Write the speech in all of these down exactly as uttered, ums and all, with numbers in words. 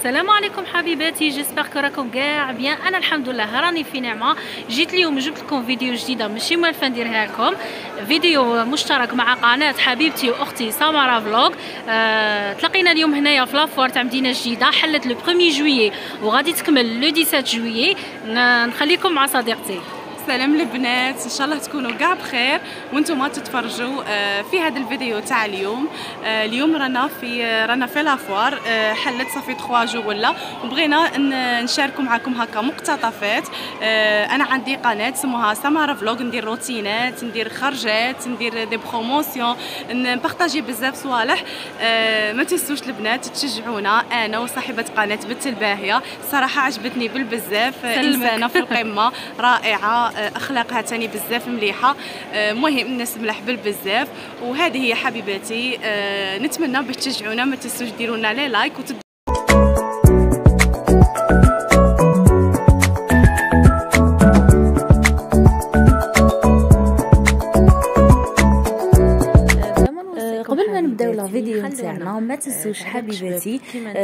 السلام عليكم حبيباتي، جيسبر كو راكم كاع بيان. انا الحمد لله راني في نعمه. جيت اليوم جبت لكم فيديو جديده ماشي موالفه نديرها لكم، فيديو مشترك مع قناه حبيبتي واختي سمارة فلوغ. أه تلاقينا اليوم هنايا في لافوار تاع مدينه جديده، حلت لو واحد جويي وغادي تكمل لو سبعة عشر جويي. نخليكم مع صديقتي. سلام البنات، ان شاء الله تكونوا كاع بخير وانتم تتفرجوا في هذا الفيديو تاع اليوم. اليوم رانا في رانا في لافوار، حلت صافي ثلاثة جو ولا، وبغينا نشاركوا معكم هكا مقتطفات. انا عندي قناه سموها سمارة فلوغ، ندير روتينات، ندير خرجات، ندير دي بروموسيون، نبارطاجي بزاف صوالح. ما تنسوش البنات تشجعونا، انا وصاحبه قناه بنت الباهيه. صراحه عجبتني بالبزاف، انسانه في القمه رائعه، اخلاقها تاني بزاف مليحه. المهم الناس ملاح بالبزاف، وهذه هي حبيباتي. نتمنى باش تشجعونا، ما تنسوش ديروا لنا لي لايك وتد... قبل ما نبداو لا فيديو تاعنا ما تنسوش حبيباتي،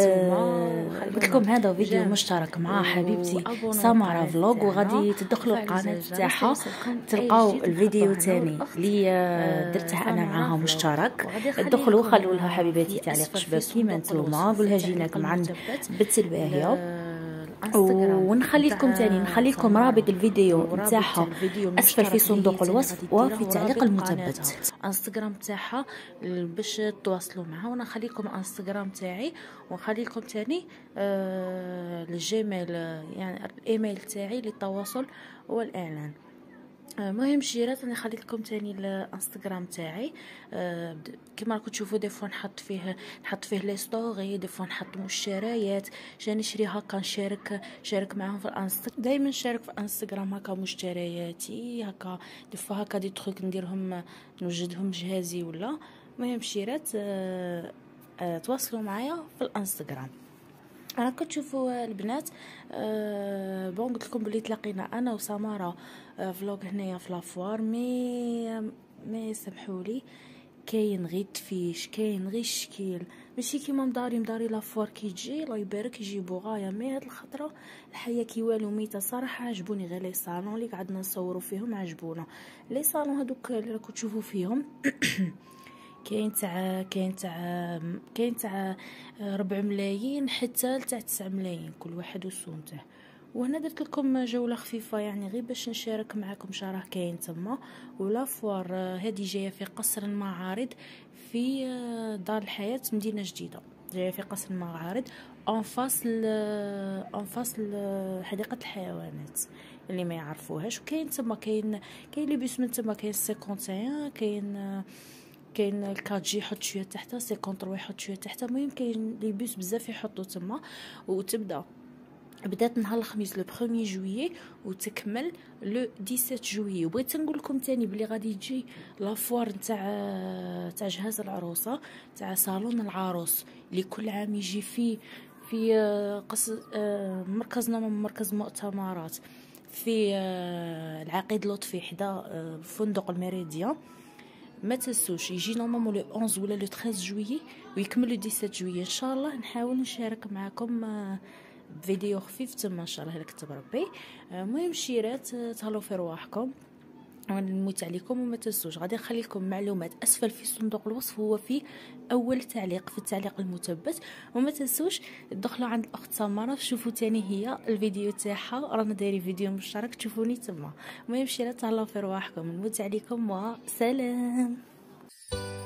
قلت لكم هذا فيديو مشترك مع حبيبتي سمارة فلوغ، وغادي تدخلوا القناه تاعها تلقاو الفيديو تاني اللي درته انا معاها مشترك. ادخلوا خلوا لها حبيباتي تعليق شباب كيما نتوما، قولها جيناكم عن بنت الباهيه. ونخلي لكم تاني نخلي لكم رابط الفيديو نتاعها اسفل في صندوق الوصف وفي التعليق المثبت. انستغرام تاعها باش تواصلوا معها، وانا نخلي لكم انستغرام تاعي، ونخلي لكم تاني آه الجيميل، يعني الايميل تاعي للتواصل والاعلان. مهم شيرات انا خليت لكم تاني الانستغرام تاعي. أه كما راكم تشوفوا دي فوا نحط فيه نحط فيه لي ستوري، دي فوا نحط مشتريات، جا نشري هكا نشارك شارك معاهم في الانستغرام. دائما نشارك في انستغرام هكا مشترياتي، هكا دي فوا هكا دي تروك نديرهم نوجدهم جهازي ولا. مهم شيرات أه أه تواصلوا معايا في الانستغرام. انا كتشوفوا البنات أه بون قلت لكم بلي تلاقينا انا وسمارة أه فلوغ هنايا في لافوار، مي مي سمحوا لي كاين غير تفيش، كاين غير الشكيل، ماشي كيما مداري مداري لافوار كي تجي الله يبارك يجيبوا غايه. مي هاد الخطره الحياه كي والو ميته. صراحه عجبوني غير لي صالون اللي قعدنا نصوروا فيهم، عجبونا لي صالون هذوك اللي راكم تشوفوا فيهم. كاين تاع كاين تاع كاين تاع ربع ملايين حتى لتاع تسعة ملايين كل واحد وسونته. وهنا درت لكم جوله خفيفه يعني غير باش نشارك معكم شراه كاين تما. ولا فوار هذه جايه في قصر المعارض في دار الحياه مدينه جديده، جايه في قصر المعارض اون فاس اون فاس حديقه الحيوانات اللي ما يعرفوهاش. وكاين تما كاين كاين لي بيس من تما، كاين خمسين كاين كاين الكات جي يحط شويه تحتها، خمسين يحط شويه تحتها. المهم كاين لي بيس بزاف يحطوا تما. وتبدا بدات نهار الخميس لو واحد جويي وتكمل لو سبعة عشر جويي. وبغيت نقول لكم تاني بلي غادي تجي لافوار نتاع تاع جهاز العروسه، تاع صالون العروس اللي كل عام يجي فيه في قص مركزنا من مركز مؤتمرات في العقيد لطفي حدا فندق الميريديان. ما تنسوش يجي نورمالمون لو واحد ولا لو ثلاثة جويي ويكمل لو سبعة جويي. ان شاء الله نحاول نشارك معكم فيديو خفيف تما ان شاء الله الا كتب ربي. المهم شيرات تهلاو في رواحكم ونموت عليكم. وما تنسوش غادي نخلي لكم معلومات اسفل في صندوق الوصف، هو في اول تعليق في التعليق المثبت. وما تنسوش تدخلوا عند الاخت سمارة شوفوا تاني هي الفيديو تاعها، رانا دايرين فيديو مشترك تشوفوني تما. المهم شيرات تهلاو في رواحكم، نموت عليكم وسلام.